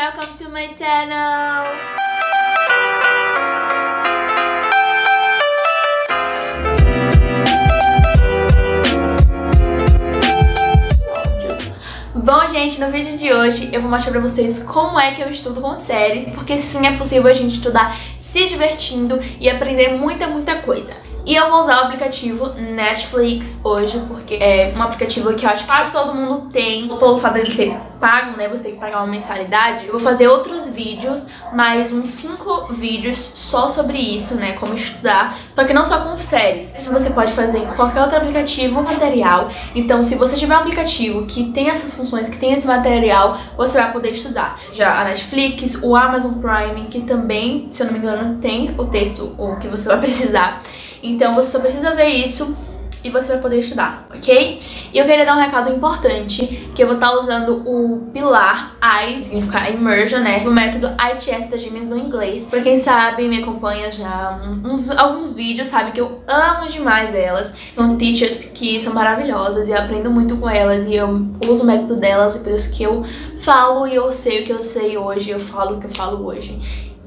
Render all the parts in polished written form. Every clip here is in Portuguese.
welcome to my channel! Bom, gente, no vídeo de hoje eu vou mostrar pra vocês como é que eu estudo com séries, porque sim, é possível a gente estudar se divertindo e aprender muita coisa. E eu vou usar o aplicativo Netflix hoje, porque é um aplicativo que eu acho que quase todo mundo tem. Pelo fato dele ser pago, né, você tem que pagar uma mensalidade. Eu vou fazer outros vídeos, mais uns 5 vídeos só sobre isso, né, como estudar. Só que não só com séries. Você pode fazer em qualquer outro aplicativo material. Então, se você tiver um aplicativo que tem essas funções, que tem esse material, você vai poder estudar. Já a Netflix, o Amazon Prime, que também, se eu não me engano, tem o texto, o que você vai precisar. Então você só precisa ver isso e você vai poder estudar, ok? E eu queria dar um recado importante, que eu vou estar usando o pilar I, significa immersion, né? O método ITS das gêmeas no inglês. Pra quem sabe, me acompanha já alguns vídeos, sabe que eu amo demais elas. São teachers que são maravilhosas e eu aprendo muito com elas e eu uso o método delas, e por isso que eu falo e eu sei o que eu sei hoje, eu falo o que eu falo hoje.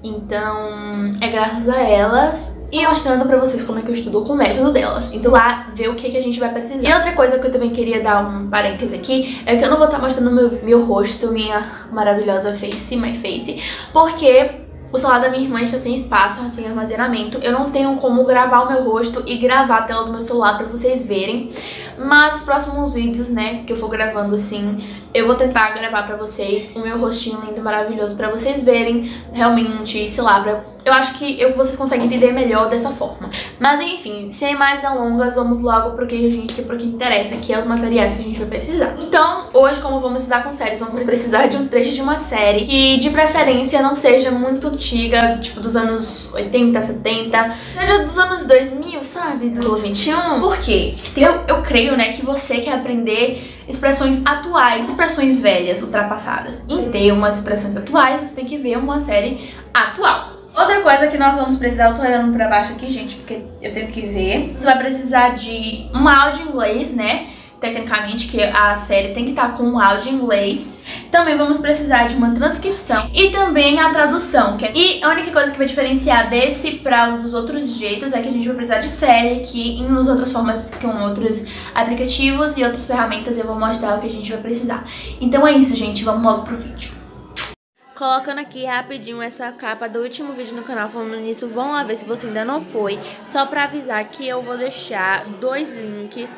Então, é graças a elas e mostrando pra vocês como é que eu estudo com o método delas. Então lá, ver o que a gente vai precisar. E outra coisa que eu também queria dar um parêntese aqui é que eu não vou estar mostrando meu rosto, minha maravilhosa face, my face, porque o celular da minha irmã está sem espaço, sem armazenamento. Eu não tenho como gravar o meu rosto e gravar a tela do meu celular pra vocês verem. Mas os próximos vídeos, né, que eu for gravando assim, eu vou tentar gravar pra vocês o meu rostinho lindo, maravilhoso, pra vocês verem realmente, sei lá, eu acho que vocês conseguem entender melhor dessa forma. Mas enfim, sem mais delongas, vamos logo pro que interessa, que é os materiais que a gente vai precisar. Então, hoje, como vamos estudar com séries, vamos precisar de um trecho de uma série que, de preferência, não seja muito antiga, tipo dos anos 80, 70, seja dos anos 2000, sabe? Do século XXI. Por quê? Eu creio, né, que você quer aprender expressões atuais, expressões velhas, ultrapassadas. E ter umas expressões atuais, você tem que ver uma série atual. Outra coisa que nós vamos precisar, eu tô olhando pra baixo aqui, gente, porque eu tenho que ver. Você vai precisar de um áudio em inglês, né? Tecnicamente, que a série tem que estar com um áudio em inglês. Também vamos precisar de uma transcrição e também a tradução. E a única coisa que vai diferenciar desse para dos outros jeitos é que a gente vai precisar de série, que em outras formas com outros aplicativos e outras ferramentas eu vou mostrar o que a gente vai precisar. Então é isso, gente. Vamos logo pro vídeo. Colocando aqui rapidinho essa capa do último vídeo no canal falando nisso, vão lá ver se você ainda não foi. Só pra avisar que eu vou deixar 2 links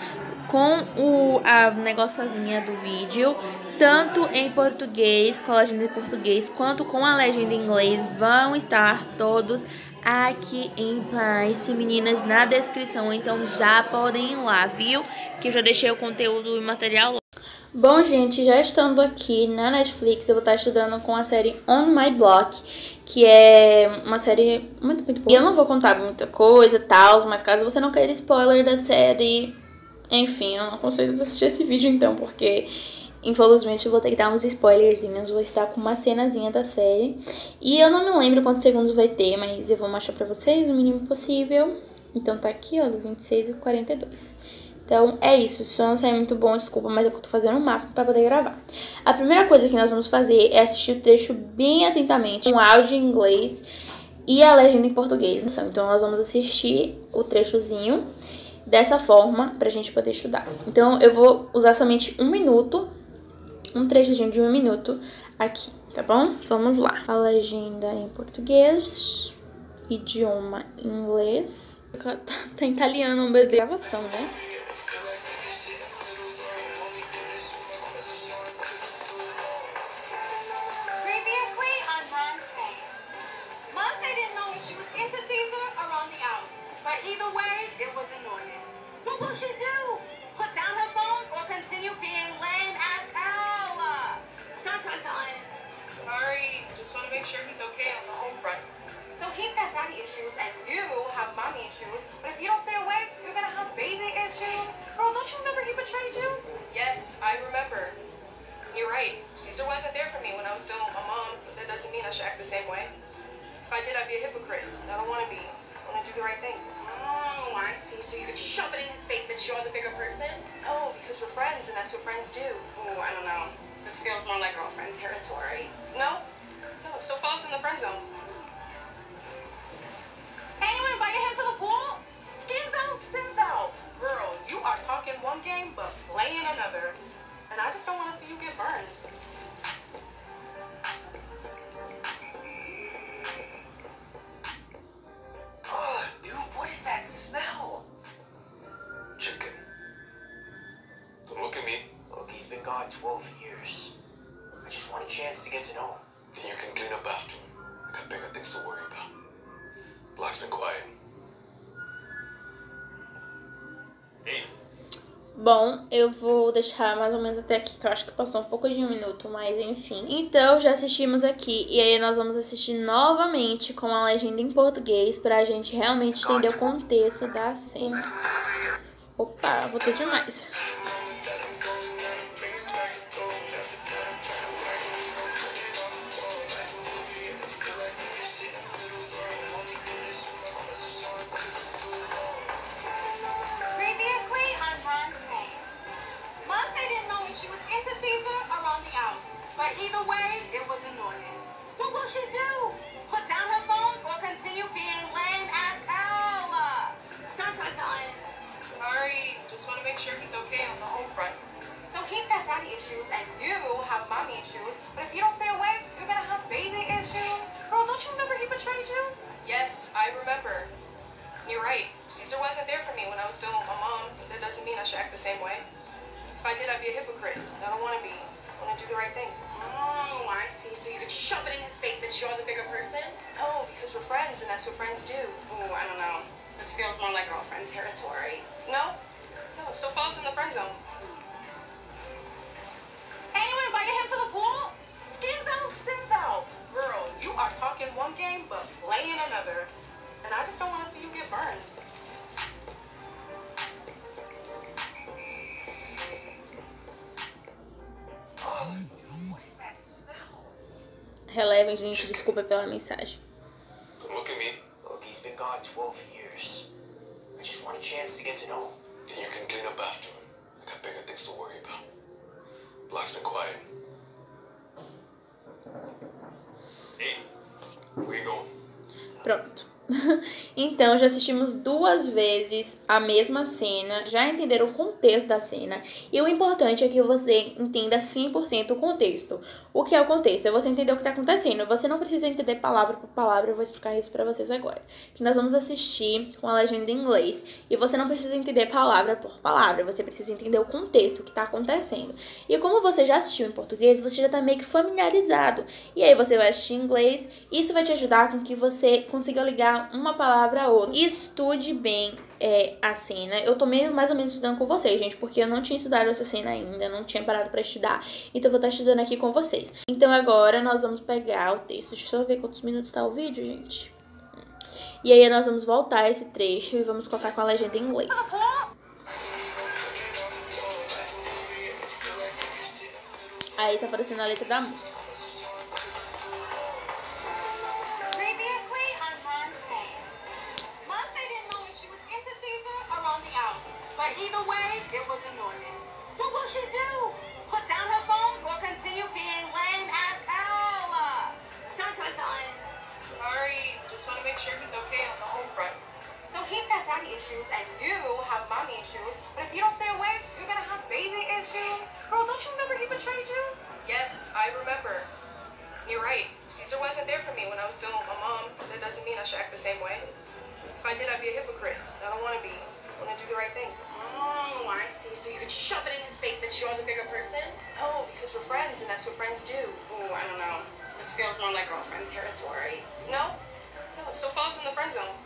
com a negóciozinha do vídeo, tanto em português, com a legenda em português, quanto com a legenda em inglês. Vão estar todos aqui embaixo, meninas, na descrição. Então já podem ir lá, viu? Que eu já deixei o conteúdo e material lá. Bom, gente, já estando aqui na Netflix, eu vou estar estudando com a série On My Block, que é uma série muito boa. E eu não vou contar muita coisa e tal, mas caso você não queira spoiler da série, enfim, eu não aconselho assistir esse vídeo então, porque infelizmente eu vou ter que dar uns spoilerzinhos, vou estar com uma cenazinha da série. E eu não me lembro quantos segundos vai ter, mas eu vou mostrar pra vocês o mínimo possível. Então tá aqui, ó, do 26 e 42. Então é isso, se não sair muito bom, desculpa, mas eu tô fazendo o máximo pra poder gravar. A primeira coisa que nós vamos fazer é assistir o trecho bem atentamente, com áudio em inglês e a legenda em português. Então nós vamos assistir o trechozinho dessa forma pra gente poder estudar. Então eu vou usar somente 1 minuto, um trechozinho de 1 minuto aqui, tá bom? Vamos lá. A legenda em português, idioma inglês. Tá em italiano, mas de gravação, né? Either way, it was annoying. What will she do? Put down her phone or continue being lame as hell? Dun dun dun. Sorry, just want to make sure he's okay on the home front. So he's got daddy issues and you have mommy issues, but if you don't stay away, you're gonna have baby issues. Girl, don't you remember he betrayed you? Yes, I remember. You're right. Caesar wasn't there for me when I was still a mom, but that doesn't mean I should act the same way. If I did, I'd be a hypocrite. I don't want to be. I want to do the right thing. Oh, I see. So you could shove it in his face that you're the bigger person? Oh, because we're friends, and that's what friends do. Oh, I don't know. This feels more like girlfriend territory. No? Bom, eu vou deixar mais ou menos até aqui, que eu acho que passou um pouco de um minuto, mas enfim. Então, já assistimos aqui, e aí nós vamos assistir novamente com a legenda em português pra gente realmente entender o contexto da cena. Opa, vou ter demais. But either way, it was annoying. What will she do? Put down her phone or continue being lame as hell? Dun dun dun. Sorry, just want to make sure he's okay on the home front. So he's got daddy issues and you have mommy issues, but if you don't stay away, you're gonna have baby issues. Girl, don't you remember he betrayed you? Yes, I remember. You're right. Caesar wasn't there for me when I was still a mom, but that doesn't mean I should act the same way. If I did, I'd be a hypocrite. I don't want to be. I want to do the right thing. Oh, I see. So you could shove it in his face that you're the bigger person? No, because we're friends, and that's what friends do. Ooh, I don't know. This feels more like girlfriend territory. No? No, it still falls in the friend zone. Anyone invited him to the pool? Skins out, sins out. Girl, you are talking one game, but playing another. And I just don't want to see you get burned. Relevem, gente, desculpa pela mensagem. Look at me. Look, he's been gone 12 years. I just want a chance to get to know him. Then you can clean up after him. I got bigger things to worry about. Black's been quiet. Hey, where you going? Pronto. Então, já assistimos 2 vezes a mesma cena, já entenderam o contexto da cena. E o importante é que você entenda 100% o contexto. O que é o contexto? É você entender o que está acontecendo. Você não precisa entender palavra por palavra, eu vou explicar isso pra vocês agora. Que nós vamos assistir com a legenda em inglês. E você não precisa entender palavra por palavra, você precisa entender o contexto, o que está acontecendo. E como você já assistiu em português, você já está meio que familiarizado. E aí você vai assistir em inglês, isso vai te ajudar com que você consiga ligar uma palavra a outra. Estude bem a cena. Eu tô meio mais ou menos estudando com vocês, gente, porque eu não tinha estudado essa cena ainda, não tinha parado pra estudar, então eu vou estar estudando aqui com vocês. Então agora nós vamos pegar o texto. Deixa eu só ver quantos minutos tá o vídeo, gente. E aí nós vamos voltar esse trecho e vamos colocar com a legenda em inglês. Aí tá aparecendo a letra da música. But either way, it was annoying. What will she do? Put down her phone or continue being lame as hell? Dun dun dun. Sorry, just want to make sure he's okay on the home front. So he's got daddy issues and you have mommy issues, but if you don't stay away, you're gonna have baby issues. Girl, don't you remember he betrayed you? Yes, I remember. You're right. Caesar wasn't there for me when I was still a mom, but that doesn't mean I should act the same way. If I did, I'd be a hypocrite. I don't want to be. I want to do the right thing. Oh, I see. So you could shove it in his face that you're the bigger person? No, because we're friends, and that's what friends do. Ooh, I don't know. This feels more like girlfriend territory. No? No, it still falls in the friend zone.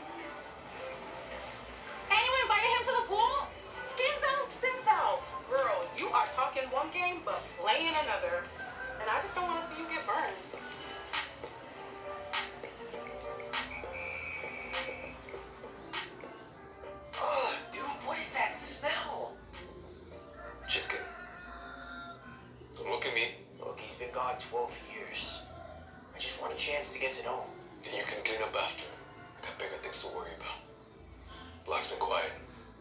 Anyone invited him to the pool? Skins out, sins out. Girl, you are talking one game, but playing another. And I just don't want to see you get burned. Chicken. Don't look at me. Look, he's been gone 12 years. I just want a chance to get to know him. Then you can clean up after him. I got bigger things to worry about. Black's been quiet.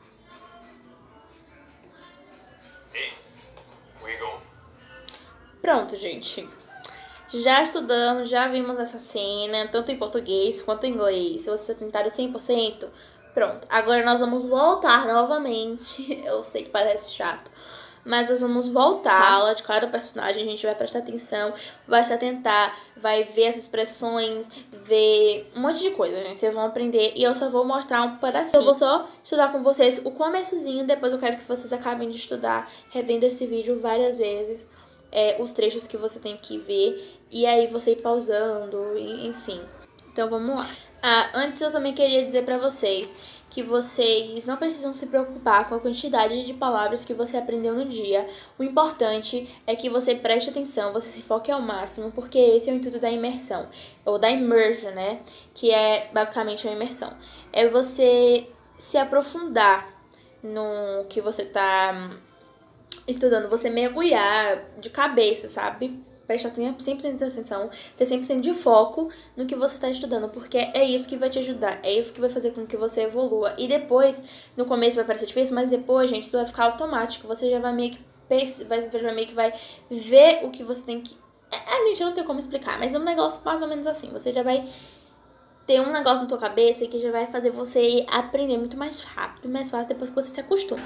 Hey, where you going? Pronto, gente. Já estudamos, já vimos essa cena, tanto em português quanto em inglês. Se você tentar 100%, pronto. Agora nós vamos voltar novamente. Eu sei que parece chato, mas nós vamos voltar a aula de cada personagem. A gente vai prestar atenção, vai se atentar, vai ver as expressões, ver um monte de coisa, gente. Vocês vão aprender e eu só vou mostrar um pedacinho. Eu vou só estudar com vocês o começozinho, depois eu quero que vocês acabem de estudar, revendo esse vídeo várias vezes. Os trechos que você tem que ver, e aí você ir pausando, enfim. Então vamos lá. Antes eu também queria dizer pra vocês que vocês não precisam se preocupar com a quantidade de palavras que você aprendeu no dia. O importante é que você preste atenção, você se foque ao máximo, porque esse é o intuito da imersão, ou da immersion, né? Que é basicamente a imersão. É você se aprofundar no que você tá estudando, você mergulhar de cabeça, sabe? Prestar 100% de atenção, ter 100% de foco no que você está estudando, porque é isso que vai te ajudar, é isso que vai fazer com que você evolua. E depois, no começo vai parecer difícil, mas depois, gente, isso vai ficar automático. Você já vai meio que vai ver o que você tem que... gente, não tem como explicar, mas é um negócio mais ou menos assim. Você já vai ter um negócio na tua cabeça que já vai fazer você aprender muito mais rápido, mais fácil, depois que você se acostuma.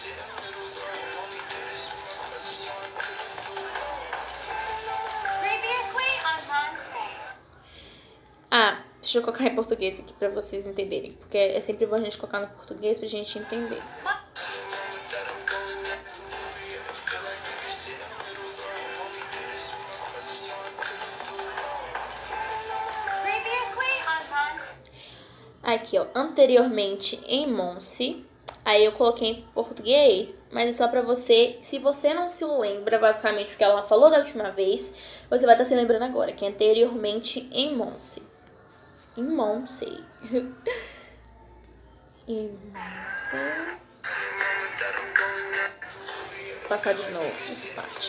Deixa eu colocar em português aqui pra vocês entenderem, porque é sempre bom a gente colocar no português pra gente entender. Aqui, ó, anteriormente em Monse. Aí eu coloquei em português, mas é só pra você, se você não se lembra basicamente o que ela falou da última vez, você vai estar se lembrando agora, que é anteriormente em Monse. Em Monse. Em Monse. Vou passar de novo essa parte.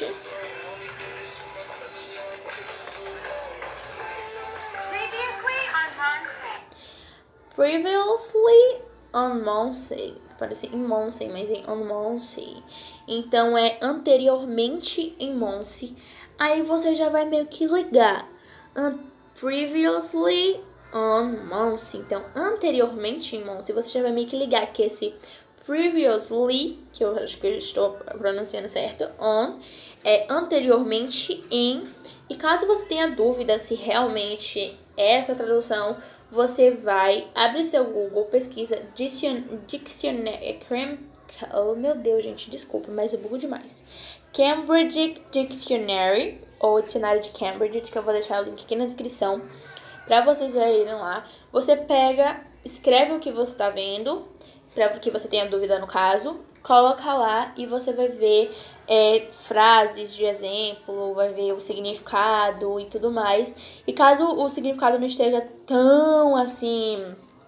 Previously on Monse. Parece em Monse, mas é on Monse. Então é anteriormente em Monse. Aí você já vai meio que ligar. Previously on Monse. Então, anteriormente em Monse, você já vai meio que ligar que esse previously, que eu acho que eu estou pronunciando certo, on, é anteriormente em. E caso você tenha dúvida se realmente é essa tradução, você vai abrir seu Google, pesquisa dictionary. Oh, meu Deus, gente, desculpa, mas eu bugo demais. Cambridge Dictionary, ou dicionário de Cambridge, que eu vou deixar o link aqui na descrição, pra vocês já irem lá. Você pega, escreve o que você tá vendo, pra que você tenha dúvida no caso, coloca lá e você vai ver frases de exemplo, vai ver o significado e tudo mais. E caso o significado não esteja tão assim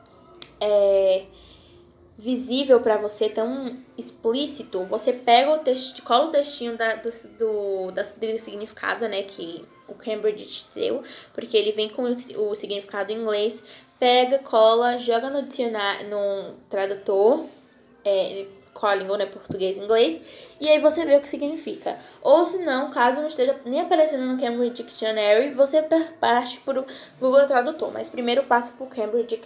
visível pra você, tão explícito, você pega o texto, cola o textinho do significado, né, que o Cambridge te deu, porque ele vem com o significado em inglês, pega, cola, joga no dicionário, no tradutor, qual a língua, né, português e inglês, e aí você vê o que significa. Ou se não, caso não esteja nem aparecendo no Cambridge Dictionary, você parte por Google Tradutor, mas primeiro passa por Cambridge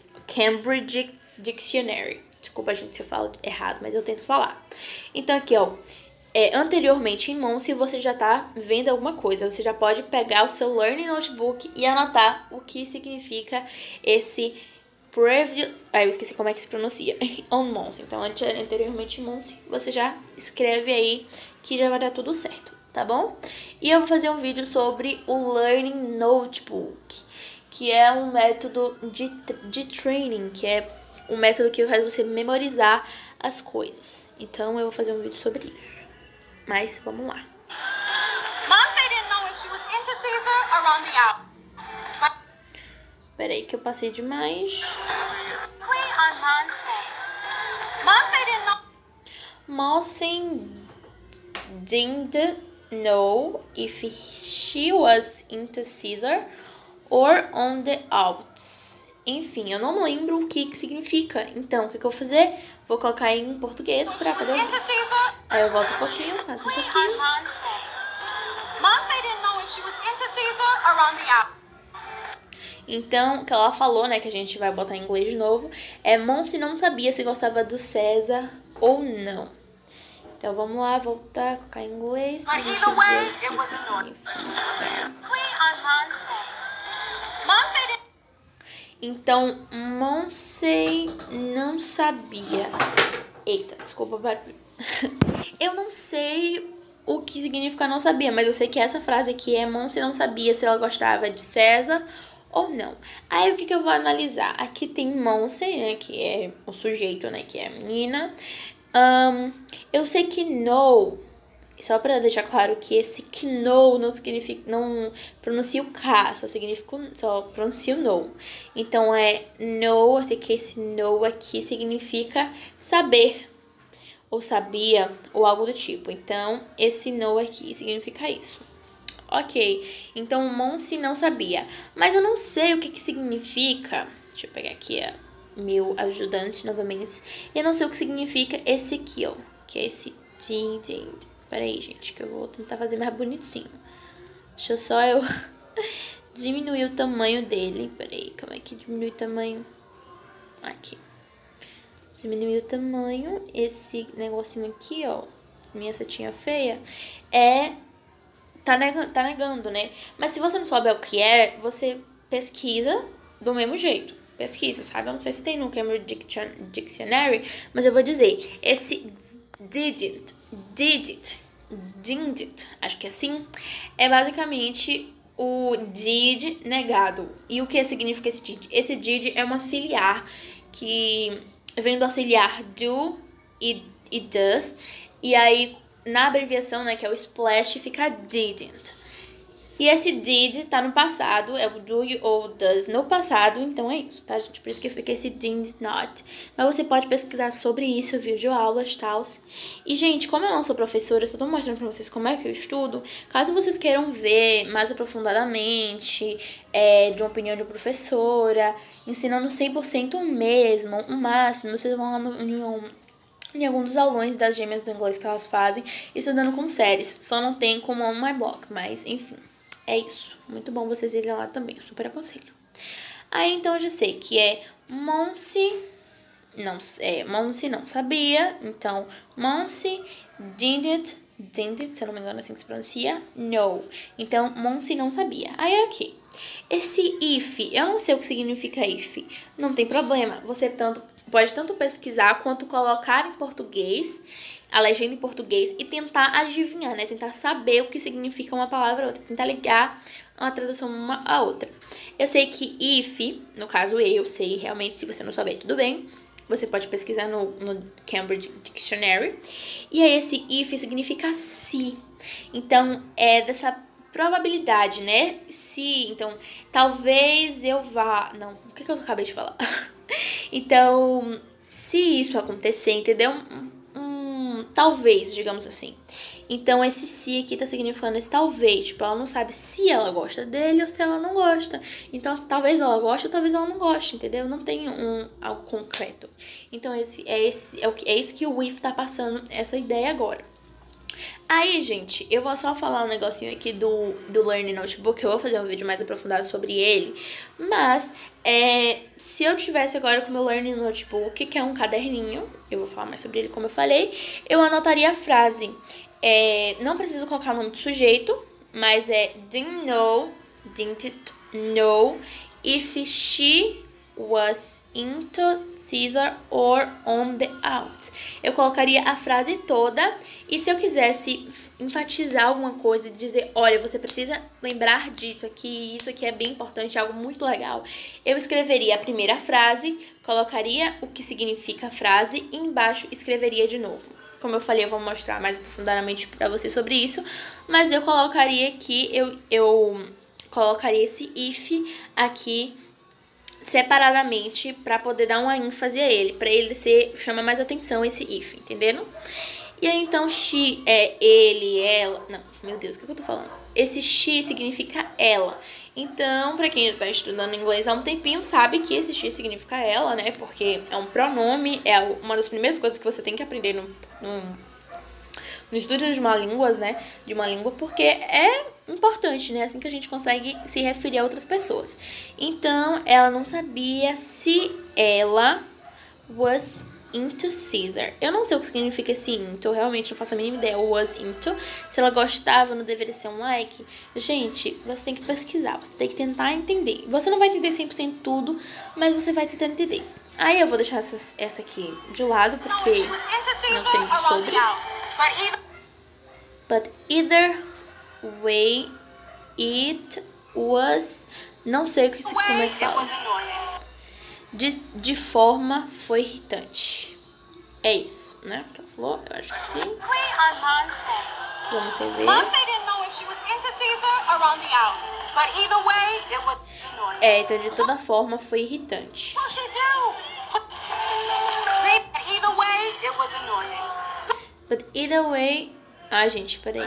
Dictionary. Desculpa, gente, se eu falo errado, mas eu tento falar. Então aqui, ó, anteriormente em Monse, você já tá vendo alguma coisa. Você já pode pegar o seu Learning Notebook e anotar o que significa esse eu esqueci como é que se pronuncia. On Monse. Então, anteriormente em Monse, você já escreve aí que já vai dar tudo certo, tá bom? E eu vou fazer um vídeo sobre o Learning Notebook, que é um método de training, que é um método que faz você memorizar as coisas. Então, eu vou fazer um vídeo sobre isso. Mas, vamos lá. Peraí que eu passei demais. Monse didn't know if she was into Caesar or on the Alps. Enfim, eu não lembro o que significa. Então, o que eu vou fazer? Vou colocar em português pra poder ouvir. Aí eu volto um pouquinho, faço um pouquinho. Então, o que ela falou, né, que a gente vai botar em inglês de novo, Monse não sabia se gostava do César ou não. Então, vamos lá, voltar, colocar em inglês. Pra gente ver o que significa. Então, Monse não sabia. Eita, desculpa o barulho. Eu não sei o que significa não sabia, mas eu sei que essa frase aqui Monse não sabia se ela gostava de César ou não. Aí o que eu vou analisar? Aqui tem Monse, né, que é o sujeito, né, que é a menina. Eu sei que no, só pra deixar claro que esse que no não significa, não pronuncia o K, só pronuncia o no. Então é no, eu sei que esse no aqui significa saber, ou sabia, ou algo do tipo. Então esse no aqui significa isso. Ok, então Monse não sabia. Mas eu não sei o que significa. Deixa eu pegar aqui meu ajudante novamente. Eu não sei o que significa esse kill, que é esse din. Peraí, gente, que eu vou tentar fazer mais bonitinho. Deixa eu só diminuir o tamanho dele. Peraí, como é que diminui o tamanho? Aqui. Diminuir o tamanho. Esse negocinho aqui, ó, minha setinha feia, tá negando, né? Mas se você não souber o que é, você pesquisa do mesmo jeito. Pesquisa, sabe? Eu não sei se tem no Cambridge Dictionary, mas eu vou dizer. Esse didn't, acho que é assim, é basicamente o did negado. E o que significa esse did? Esse did é um auxiliar que vem do auxiliar do e does. E aí, na abreviação, né, que é o splash, fica didn't. E esse did tá no passado, é o do ou does no passado, então é isso, tá, gente? Por isso que fica esse did not. Mas você pode pesquisar sobre isso, vídeo aulas, tal. E, gente, como eu não sou professora, eu só tô mostrando pra vocês como é que eu estudo. Caso vocês queiram ver mais aprofundadamente, de uma opinião de uma professora, ensinando 100% mesmo, o máximo, vocês vão lá em algum dos aulões das gêmeas do inglês que elas fazem, estudando com séries. Só não tem como on my blog, mas enfim, é isso. Muito bom vocês irem lá também, eu super aconselho. Aí então eu já sei que Monse não sabia, então Monse didn't, se eu não me engano assim que se pronuncia, no. Então Monse não sabia. Aí ok. Esse if, eu não sei o que significa if. Não tem problema, você pode tanto pesquisar quanto colocar em português, a legenda em português, e tentar adivinhar, né? Tentar saber o que significa uma palavra ou outra, tentar ligar uma tradução uma a outra. Eu sei que if, no caso eu sei realmente, se você não souber, tudo bem. Você pode pesquisar no Cambridge Dictionary. E aí esse if significa se. Então, é dessa probabilidade, né? Se, então, talvez eu vá... Não, o que eu acabei de falar? Então, se isso acontecer, entendeu? Talvez, digamos assim. Então, esse se aqui tá significando esse talvez. Tipo, ela não sabe se ela gosta dele ou se ela não gosta. Então, talvez ela goste ou talvez ela não goste, entendeu? Não tem algo concreto. Então, é isso que o if tá passando, essa ideia agora. Aí, gente, eu vou só falar um negocinho aqui do Learning Notebook. Eu vou fazer um vídeo mais aprofundado sobre ele. Mas, se eu tivesse agora com o meu Learning Notebook, que é um caderninho, eu vou falar mais sobre ele como eu falei, eu anotaria a frase. Não preciso colocar o nome do sujeito, mas didn't know if she was into Caesar or on the out. Eu colocaria a frase toda, e se eu quisesse enfatizar alguma coisa e dizer, olha, você precisa lembrar disso aqui, isso aqui é bem importante, algo muito legal, eu escreveria a primeira frase, colocaria o que significa a frase e embaixo escreveria de novo. Como eu falei, eu vou mostrar mais aprofundadamente pra vocês sobre isso, mas eu colocaria aqui, eu colocaria esse if aqui separadamente para poder dar uma ênfase a ele, para ele chama mais atenção esse if, entenderam? E aí então she ele, ela, não, meu Deus, o que eu tô falando? Esse she significa ela. Então, para quem já tá estudando inglês há um tempinho, sabe que esse she significa ela, né? Porque é um pronome, é uma das primeiras coisas que você tem que aprender no estudo de uma língua, né? De uma língua, porque é importante, né? Assim que a gente consegue se referir a outras pessoas. Então, ela não sabia se ela was into Caesar. Eu não sei o que significa esse into, eu realmente não faço a mínima ideia. Was into. Se ela gostava, não deveria ser um like. Gente, você tem que pesquisar, você tem que tentar entender. Você não vai entender 100% tudo, mas você vai tentar entender. Aí eu vou deixar essa aqui de lado, porque não sei muito sobre. But either way, it was, não sei como é que fala. De forma foi irritante. É isso, né? Que ela falou, eu acho que sim. Vamos ver. Então de toda forma foi irritante. But either way... Ah, gente, peraí.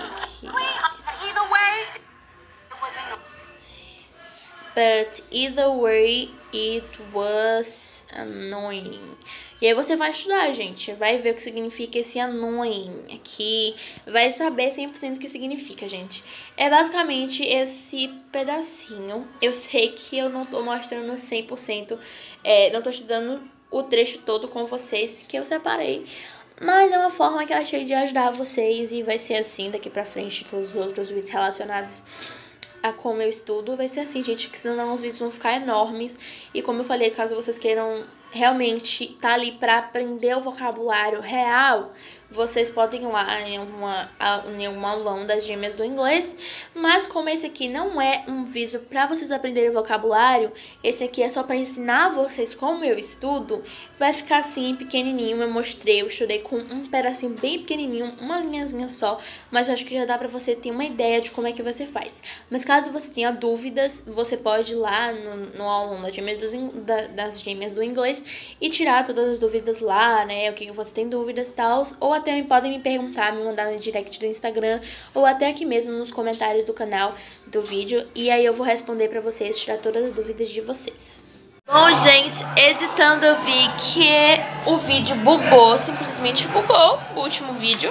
But either way, it was annoying. E aí você vai estudar, gente. Vai ver o que significa esse annoying aqui. Vai saber 100% o que significa, gente. É basicamente esse pedacinho. Eu sei que eu não tô mostrando 100%. Não tô estudando o trecho todo com vocês, que eu separei. Mas é uma forma que eu achei de ajudar vocês. E vai ser assim daqui pra frente com os outros vídeos relacionados a como eu estudo. Vai ser assim, gente, porque senão os vídeos vão ficar enormes. E como eu falei, caso vocês queiram realmente tá ali pra aprender o vocabulário real, vocês podem ir lá em uma aulão das gêmeas do inglês. Mas como esse aqui não é um vídeo pra vocês aprenderem vocabulário, esse aqui é só pra ensinar vocês como eu estudo, vai ficar assim, pequenininho. Eu estudei com um pedacinho bem pequenininho, uma linhazinha só, mas eu acho que já dá pra você ter uma ideia de como é que você faz. Mas caso você tenha dúvidas, você pode ir lá no aulão das gêmeas do inglês e tirar todas as dúvidas lá, né, o que você tem dúvidas e tal, ou até podem me perguntar, me mandar no direct do Instagram, ou até aqui mesmo nos comentários do canal do vídeo, e aí eu vou responder pra vocês, tirar todas as dúvidas de vocês. Bom, gente, editando eu vi que o vídeo bugou, simplesmente bugou o último vídeo,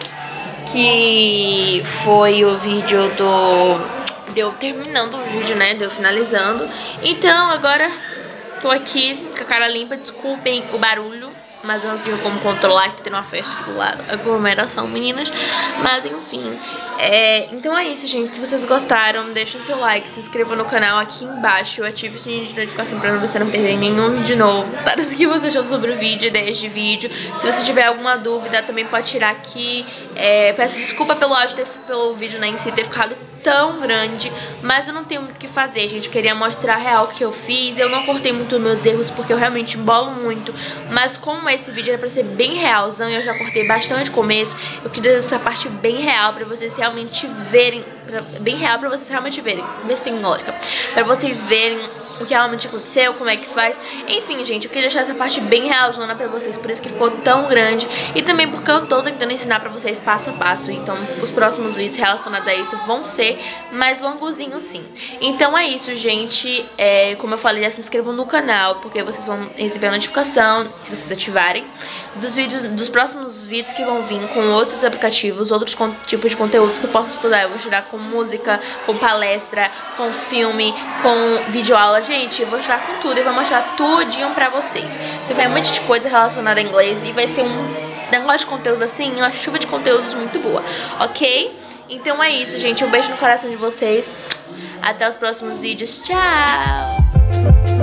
que foi o vídeo de eu terminando o vídeo, né, de eu finalizando. Então agora tô aqui com a cara limpa, desculpem o barulho, mas eu não tenho como controlar, que tá tendo uma festa do lado, aglomeração, meninas. Mas enfim, então é isso, gente. Se vocês gostaram, deixem seu like, se inscrevam no canal aqui embaixo, ative o sininho de notificação pra você não perder nenhum vídeo novo. Para o que você achou sobre o vídeo, ideias de vídeo. Se você tiver alguma dúvida, também pode tirar aqui. Peço desculpa pelo áudio, pelo vídeo, né, em si ter ficado tão grande, mas eu não tenho muito o que fazer, gente. Eu queria mostrar a real que eu fiz. Eu não cortei muito meus erros porque eu realmente embolo muito, mas como esse vídeo era pra ser bem realzão e eu já cortei bastante começo, eu queria essa parte bem real pra vocês realmente verem, bem real pra vocês realmente verem, ver se tem lógica, pra vocês verem o que realmente aconteceu, como é que faz. Enfim, gente, eu queria deixar essa parte bem realzona pra vocês, por isso que ficou tão grande. E também porque eu tô tentando ensinar pra vocês passo a passo. Então, os próximos vídeos relacionados a isso vão ser mais longozinhos, sim. Então é isso, gente. Como eu falei, já se inscrevam no canal, porque vocês vão receber a notificação, se vocês ativarem, dos próximos vídeos que vão vir com outros aplicativos, outros tipos de conteúdos que eu posso estudar. Eu vou estudar com música, com palestra, com filme, com videoaula. Gente, eu vou estudar com tudo e vou mostrar tudinho pra vocês. Então vai um monte de coisa relacionada a inglês e vai ser um negócio de conteúdo assim, uma chuva de conteúdos muito boa, ok? Então é isso, gente. Um beijo no coração de vocês. Até os próximos vídeos. Tchau!